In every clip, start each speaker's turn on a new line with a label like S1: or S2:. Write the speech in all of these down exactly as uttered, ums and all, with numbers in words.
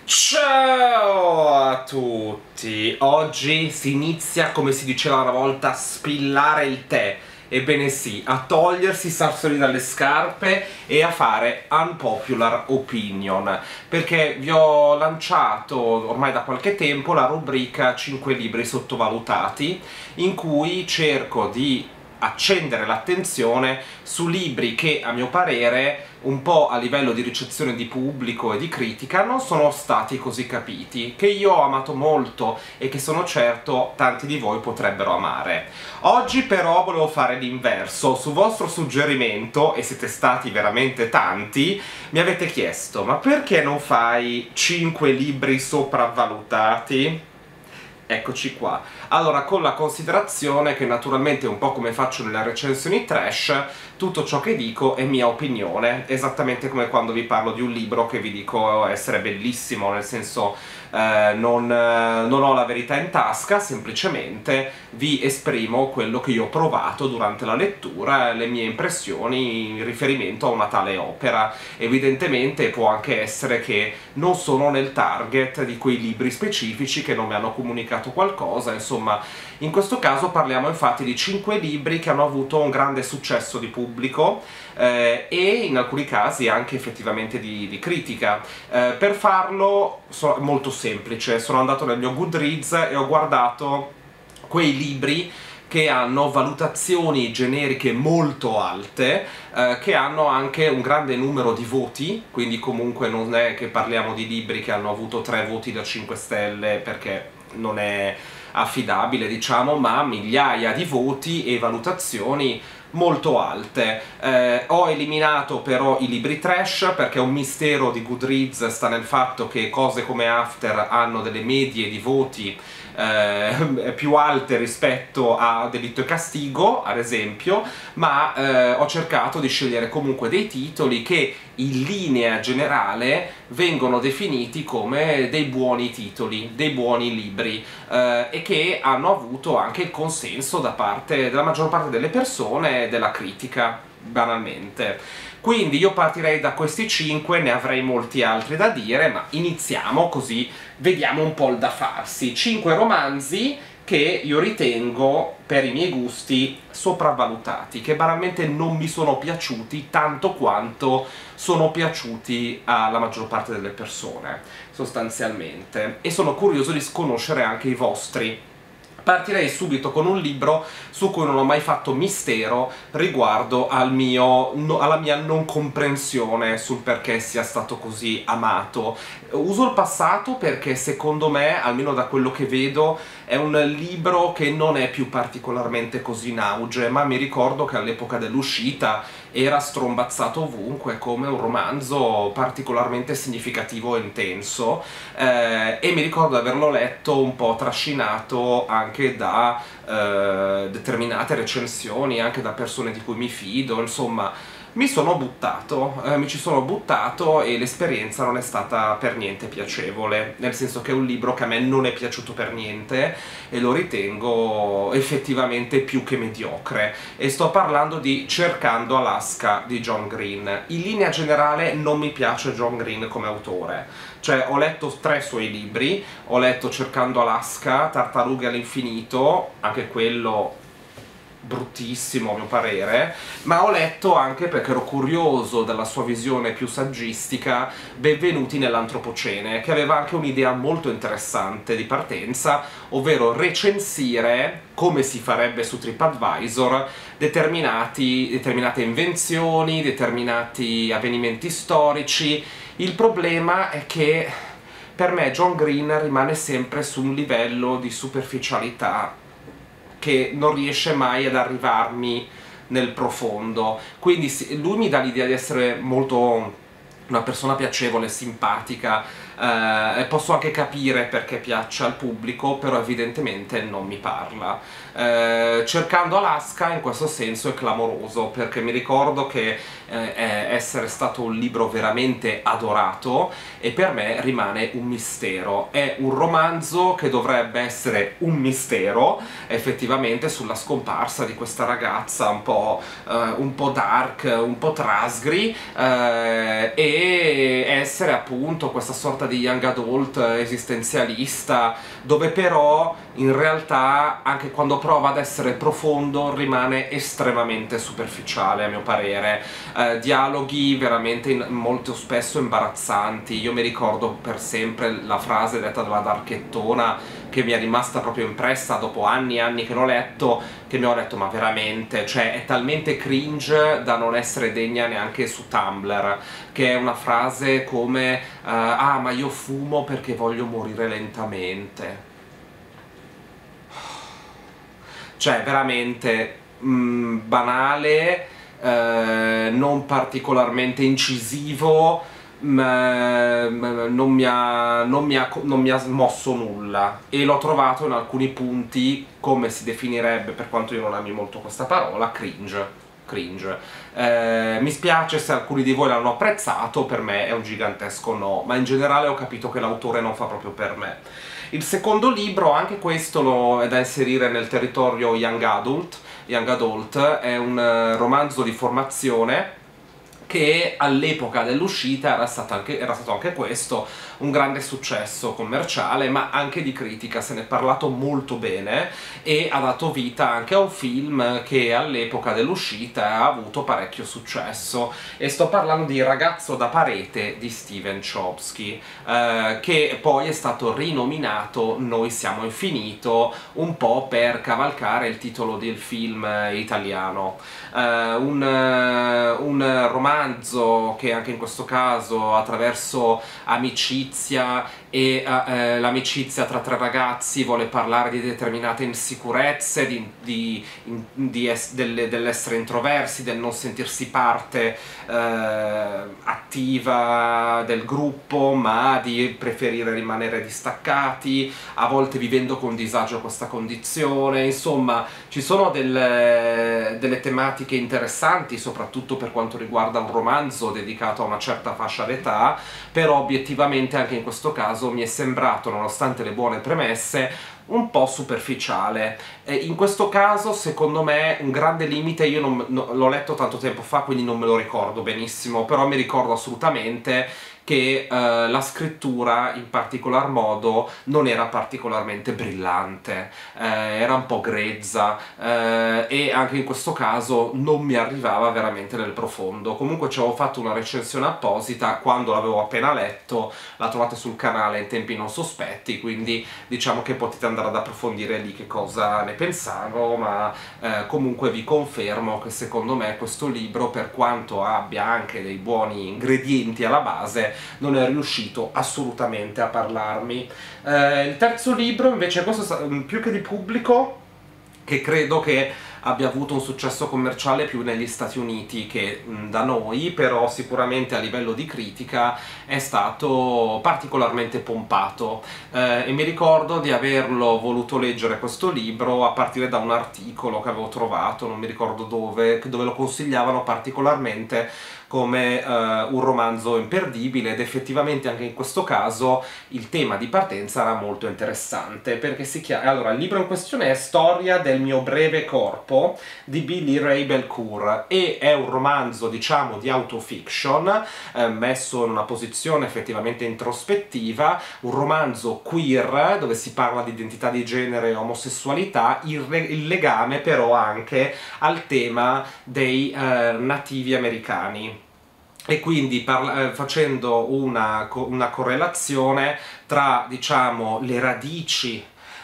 S1: Ciao a tutti! Oggi si inizia, come si diceva una volta, a spillare il tè. Ebbene sì, a togliersi i sassoli dalle scarpe e a fare unpopular opinion, perché vi ho lanciato ormai da qualche tempo la rubrica cinque libri sottovalutati, in cui cerco di accendere l'attenzione su libri che, a mio parere, un po' a livello di ricezione di pubblico e di critica non sono stati così capiti, che io ho amato molto e che sono certo tanti di voi potrebbero amare. Oggi però volevo fare l'inverso. Su vostro suggerimento, e siete stati veramente tanti, mi avete chiesto: ma perché non fai cinque libri sopravvalutati? Eccoci qua. Allora, con la considerazione che naturalmente, un po' come faccio nelle recensioni trash, tutto ciò che dico è mia opinione, esattamente come quando vi parlo di un libro che vi dico essere bellissimo, nel senso eh, non, eh, non ho la verità in tasca, semplicemente vi esprimo quello che io ho provato durante la lettura, le mie impressioni in riferimento a una tale opera. Evidentemente può anche essere che non sono nel target di quei libri specifici che non mi hanno comunicato qualcosa, insomma. In questo caso parliamo infatti di cinque libri che hanno avuto un grande successo di pubblico eh, e in alcuni casi anche effettivamente di, di critica. Eh, per farlo so, molto semplice, sono andato nel mio Goodreads e ho guardato quei libri che hanno valutazioni generiche molto alte, eh, che hanno anche un grande numero di voti, quindi comunque non è che parliamo di libri che hanno avuto tre voti da cinque stelle, perché non è affidabile, diciamo, ma migliaia di voti e valutazioni molto alte. Eh, ho eliminato però i libri trash, perché un mistero di Goodreads sta nel fatto che cose come After hanno delle medie di voti eh, più alte rispetto a Delitto e Castigo, ad esempio, ma eh, ho cercato di scegliere comunque dei titoli che in linea generale vengono definiti come dei buoni titoli, dei buoni libri, eh, e che hanno avuto anche il consenso da parte della maggior parte delle persone e della critica, banalmente. Quindi io partirei da questi cinque, ne avrei molti altri da dire, ma iniziamo così vediamo un po' il da farsi. cinque romanzi che io ritengo, per i miei gusti, sopravvalutati, che banalmente non mi sono piaciuti tanto quanto sono piaciuti alla maggior parte delle persone, sostanzialmente, e sono curioso di conoscere anche i vostri. Partirei subito con un libro su cui non ho mai fatto mistero riguardo al mio, no, alla mia non comprensione sul perché sia stato così amato. Uso il passato perché secondo me, almeno da quello che vedo, è un libro che non è più particolarmente così in auge, ma mi ricordo che all'epoca dell'uscita era strombazzato ovunque come un romanzo particolarmente significativo e intenso, eh, e mi ricordo di averlo letto un po' trascinato anche da eh, determinate recensioni, anche da persone di cui mi fido, insomma. Mi sono buttato, eh, mi ci sono buttato e l'esperienza non è stata per niente piacevole, nel senso che è un libro che a me non è piaciuto per niente e lo ritengo effettivamente più che mediocre, e sto parlando di Cercando Alaska di John Green. In linea generale non mi piace John Green come autore, cioè ho letto tre suoi libri, ho letto Cercando Alaska, Tartarughe all'infinito, anche quello bruttissimo a mio parere, ma ho letto anche, perché ero curioso della sua visione più saggistica, Benvenuti nell'Antropocene, che aveva anche un'idea molto interessante di partenza, ovvero recensire, come si farebbe su TripAdvisor, determinati, determinate invenzioni, determinati avvenimenti storici. Il problema è che per me John Green rimane sempre su un livello di superficialità che non riesce mai ad arrivarmi nel profondo. Quindi lui mi dà l'idea di essere molto una persona piacevole, simpatica, eh, e posso anche capire perché piaccia al pubblico, però evidentemente non mi parla. Eh, Cercando Alaska in questo senso è clamoroso, perché mi ricordo che eh, è essere stato un libro veramente adorato e per me rimane un mistero. È un romanzo che dovrebbe essere un mistero effettivamente sulla scomparsa di questa ragazza un po', eh, un po' dark, un po' trasgri, eh, e essere appunto questa sorta di young adult esistenzialista, dove però in realtà anche quando prova ad essere profondo rimane estremamente superficiale, a mio parere. Eh, dialoghi veramente in, molto spesso imbarazzanti. Io mi ricordo per sempre la frase detta dalla Darchettona, che mi è rimasta proprio impressa dopo anni e anni che l'ho letto, che mi ho detto ma veramente, cioè è talmente cringe da non essere degna neanche su Tumblr, che è una frase come uh, ah ma io fumo perché voglio morire lentamente. Cioè veramente mh, banale, eh, non particolarmente incisivo, ma non mi ha, non mi ha, non mi ha smosso nulla, e l'ho trovato in alcuni punti, come si definirebbe, per quanto io non ami molto questa parola, cringe. Cringe. Eh, mi spiace se alcuni di voi l'hanno apprezzato, per me è un gigantesco no, ma in generale ho capito che l'autore non fa proprio per me. Il secondo libro, anche questo lo, è da inserire nel territorio young adult, young adult, è un uh, romanzo di formazione che all'epoca dell'uscita era, era stato anche questo un grande successo commerciale, ma anche di critica, se ne è parlato molto bene, e ha dato vita anche a un film che all'epoca dell'uscita ha avuto parecchio successo, e sto parlando di Ragazzo da parete di Steven Chbosky, eh, che poi è stato rinominato Noi siamo infinito, un po' per cavalcare il titolo del film italiano. Eh, un, un romanzo che anche in questo caso, attraverso amicizia e eh, l'amicizia tra tre ragazzi, vuole parlare di determinate insicurezze, di, di, di es, dell'essere introversi, del non sentirsi parte eh, attiva del gruppo, ma di preferire rimanere distaccati, a volte vivendo con disagio questa condizione. Insomma, ci sono delle, delle tematiche interessanti, soprattutto per quanto riguarda un romanzo dedicato a una certa fascia d'età, però obiettivamente anche in questo caso mi è sembrato, nonostante le buone premesse, un po' superficiale. E in questo caso, secondo me, un grande limite, io non, no, l'ho letto tanto tempo fa, quindi non me lo ricordo benissimo, però mi ricordo assolutamente che uh, la scrittura, in particolar modo, non era particolarmente brillante, uh, era un po' grezza, uh, e anche in questo caso non mi arrivava veramente nel profondo. Comunque ci avevo fatto una recensione apposita quando l'avevo appena letto, la trovate sul canale in tempi non sospetti, quindi diciamo che potete andare ad approfondire lì che cosa ne pensavo, ma uh, comunque vi confermo che secondo me questo libro, per quanto abbia anche dei buoni ingredienti alla base, non è riuscito assolutamente a parlarmi. Eh, il terzo libro invece, questo più che di pubblico, che credo che abbia avuto un successo commerciale più negli Stati Uniti che mh, da noi, però sicuramente a livello di critica è stato particolarmente pompato, eh, e mi ricordo di averlo voluto leggere questo libro a partire da un articolo che avevo trovato, non mi ricordo dove, dove lo consigliavano particolarmente come uh, un romanzo imperdibile, ed effettivamente anche in questo caso il tema di partenza era molto interessante, perché si chiama... Allora, il libro in questione è Storia del mio breve corpo di Billy Ray Belcour, e è un romanzo, diciamo, di autofiction, eh, messo in una posizione effettivamente introspettiva, un romanzo queer, dove si parla di identità di genere e omosessualità, il, il legame però anche al tema dei eh, nativi americani. E quindi parla, facendo una, una correlazione tra, diciamo, le radici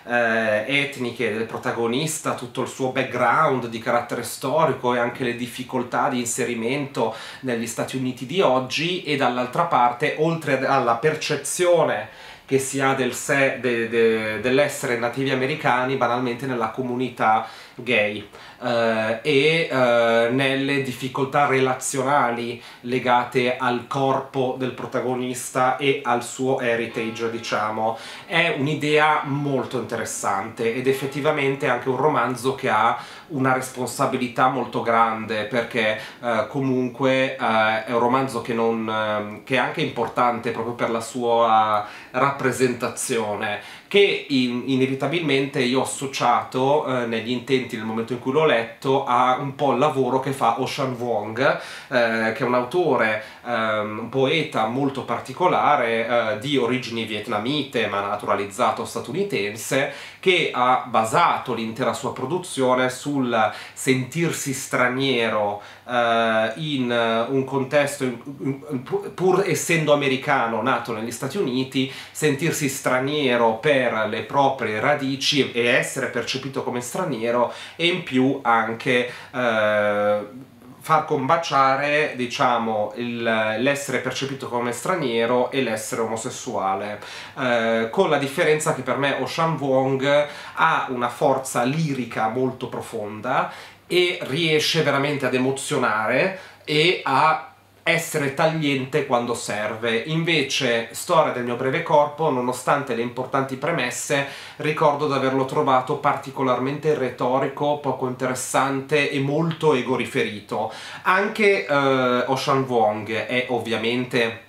S1: eh, etniche del protagonista, tutto il suo background di carattere storico e anche le difficoltà di inserimento negli Stati Uniti di oggi, e dall'altra parte, oltre alla percezione che si ha del sé, de, de, dell'essere nativi americani banalmente nella comunità gay, eh, e eh, nelle difficoltà relazionali legate al corpo del protagonista e al suo heritage, diciamo. È un'idea molto interessante, ed effettivamente anche un romanzo che ha una responsabilità molto grande, perché eh, comunque eh, è un romanzo che, non, eh, che è anche importante proprio per la sua rappresentazione, che in, inevitabilmente io ho associato eh, negli intenti nel momento in cui l'ho letto a un po' il lavoro che fa Ocean Vuong, eh, che è un autore, eh, un poeta molto particolare, eh, di origini vietnamite ma naturalizzato statunitense, che ha basato l'intera sua produzione sul sentirsi straniero eh, in un contesto, in, in, pur essendo americano, nato negli Stati Uniti, sentirsi straniero per le proprie radici e essere percepito come straniero, e in più anche eh, far combaciare, diciamo, l'essere percepito come straniero e l'essere omosessuale, eh, con la differenza che per me Ocean Vuong ha una forza lirica molto profonda e riesce veramente ad emozionare e a essere tagliente quando serve. Invece Storia del mio breve corpo, nonostante le importanti premesse, ricordo di averlo trovato particolarmente retorico, poco interessante e molto egoriferito. Anche eh, Ocean Vuong è ovviamente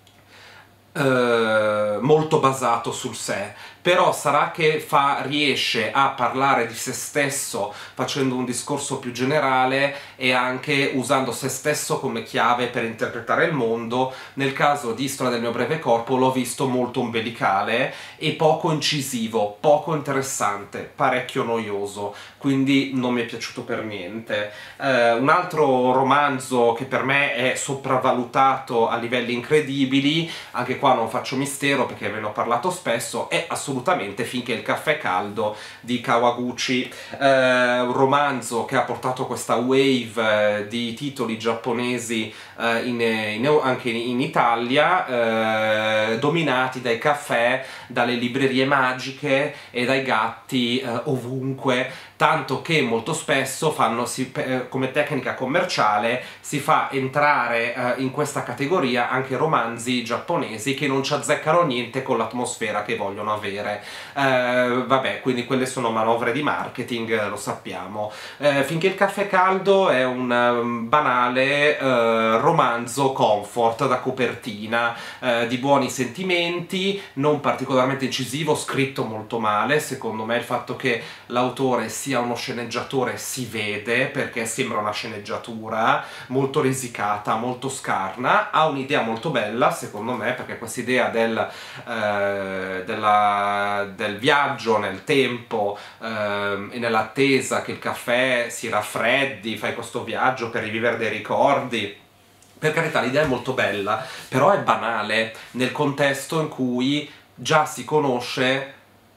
S1: Uh, molto basato sul sé, però sarà che fa, riesce a parlare di se stesso facendo un discorso più generale e anche usando se stesso come chiave per interpretare il mondo. Nel caso di Storia del mio breve corpo l'ho visto molto ombelicale e poco incisivo, poco interessante, parecchio noioso, quindi non mi è piaciuto per niente. Uh, un altro romanzo che per me è sopravvalutato a livelli incredibili, anche qua non faccio mistero perché ve ne ho parlato spesso, è assolutamente Finché il caffè è caldo di Kawaguchi, eh, un romanzo che ha portato questa wave eh, di titoli giapponesi eh, in, in, anche in Italia, eh, dominati dai caffè, dalle librerie magiche e dai gatti eh, ovunque, tanto che molto spesso fanno, si, eh, come tecnica commerciale, si fa entrare eh, in questa categoria anche romanzi giapponesi che non ci azzeccano niente con l'atmosfera che vogliono avere. Eh, vabbè, quindi quelle sono manovre di marketing, lo sappiamo. Eh, Finché il caffè è caldo è un um, banale eh, romanzo comfort da copertina, eh, di buoni sentimenti, non particolarmente incisivo, scritto molto male. Secondo me il fatto che l'autore sia uno sceneggiatore si vede, perché sembra una sceneggiatura molto risicata, molto scarna. Ha un'idea molto bella, secondo me, perché questa idea del, eh, della, del viaggio nel tempo eh, e nell'attesa che il caffè si raffreddi, fai questo viaggio per rivivere dei ricordi. Per carità, l'idea è molto bella, però è banale nel contesto in cui già si conosce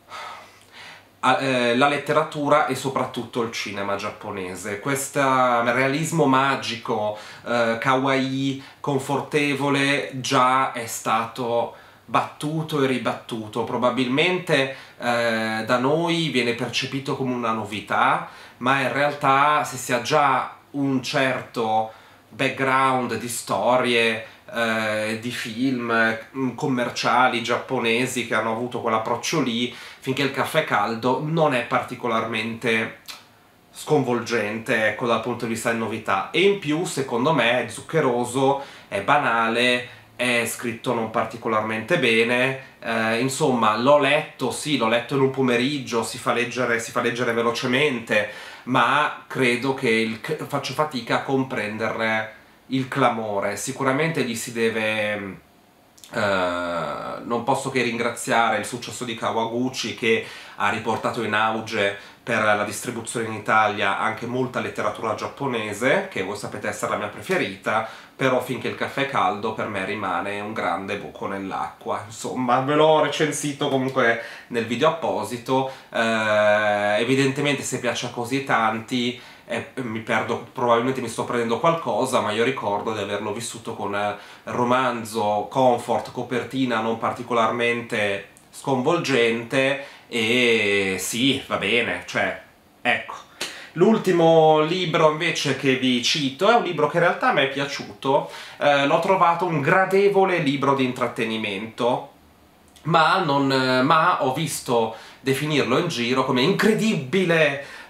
S1: la letteratura e soprattutto il cinema giapponese. Questo realismo magico, eh, kawaii, confortevole, già è stato battuto e ribattuto. Probabilmente eh, da noi viene percepito come una novità, ma in realtà, se si ha già un certo background di storie, Eh, di film eh, commerciali giapponesi che hanno avuto quell'approccio lì, Finché il caffè è caldo non è particolarmente sconvolgente, ecco, dal punto di vista di novità. E in più, secondo me, è zuccheroso, è banale, è scritto non particolarmente bene. Eh, insomma, l'ho letto, sì, l'ho letto in un pomeriggio, si fa leggere, si fa leggere velocemente, ma credo che il, faccio fatica a comprenderne il clamore. Sicuramente gli si deve... Uh, non posso che ringraziare il successo di Kawaguchi, che ha riportato in auge per la distribuzione in Italia anche molta letteratura giapponese, che voi sapete essere la mia preferita, però Finché il caffè è caldo per me rimane un grande buco nell'acqua. Insomma, ve l'ho recensito comunque nel video apposito. Uh, evidentemente, se piace a così tanti, Eh, mi perdo, probabilmente mi sto prendendo qualcosa, ma io ricordo di averlo vissuto con eh, romanzo, comfort, copertina non particolarmente sconvolgente, e sì, va bene, cioè, ecco. L'ultimo libro invece che vi cito è un libro che in realtà mi è piaciuto, eh, l'ho trovato un gradevole libro di intrattenimento, ma, non, ma ho visto definirlo in giro come incredibile,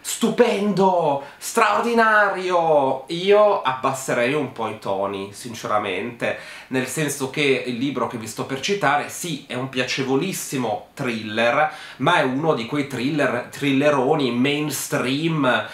S1: stupendo, straordinario. Io abbasserei un po' i toni, sinceramente, nel senso che il libro che vi sto per citare, sì, è un piacevolissimo thriller, ma è uno di quei thriller, thrilleroni mainstream,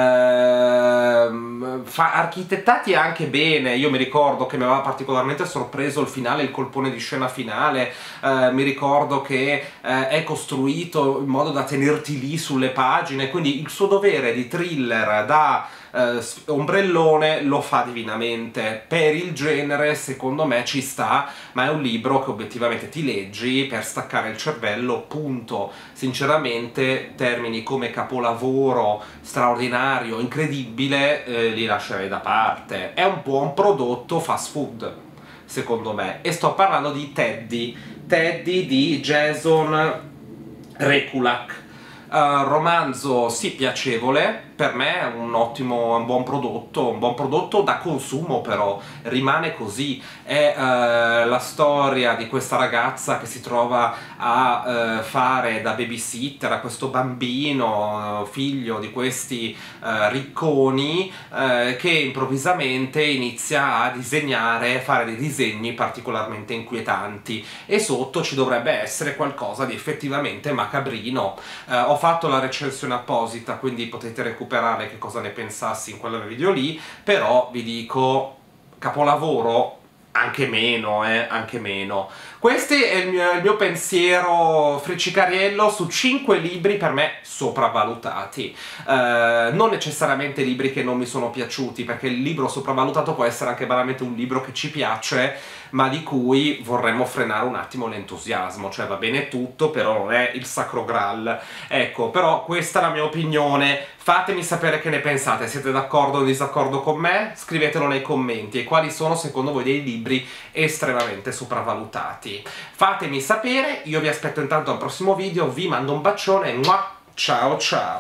S1: Ehm, fa, architettati anche bene. Io mi ricordo che mi aveva particolarmente sorpreso il finale, il colpone di scena finale. Eh, mi ricordo che eh, è costruito in modo da tenerti lì sulle pagine, quindi il suo dovere di thriller da eh, ombrellone lo fa divinamente. Per il genere secondo me ci sta, ma è un libro che obiettivamente ti leggi per staccare il cervello, punto. Sinceramente termini come capolavoro straordinario, incredibile, eh, li lascerei da parte. È un buon prodotto fast food, secondo me, e sto parlando di Teddy, Teddy di Jason Rekulak. Uh, romanzo sì piacevole, per me è un ottimo, un buon prodotto, un buon prodotto da consumo, però rimane così. È uh, la storia di questa ragazza che si trova a uh, fare da babysitter a questo bambino, uh, figlio di questi uh, ricconi, uh, che improvvisamente inizia a disegnare, fare dei disegni particolarmente inquietanti, e sotto ci dovrebbe essere qualcosa di effettivamente macabrino. Uh, ho fatto la recensione apposita, quindi potete recuperare che cosa ne pensassi in quel video lì, però vi dico, capolavoro anche meno, eh, anche meno. Questo è il mio, il mio pensiero friccicariello su cinque libri per me sopravvalutati. Uh, non necessariamente libri che non mi sono piaciuti, perché il libro sopravvalutato può essere anche banalmente un libro che ci piace, ma di cui vorremmo frenare un attimo l'entusiasmo. Cioè va bene tutto, però non è il sacro graal. Ecco, però questa è la mia opinione. Fatemi sapere che ne pensate, siete d'accordo o in disaccordo con me? Scrivetelo nei commenti, e quali sono secondo voi dei libri estremamente sopravvalutati. Fatemi sapere, io vi aspetto intanto al prossimo video, vi mando un bacione, ciao ciao!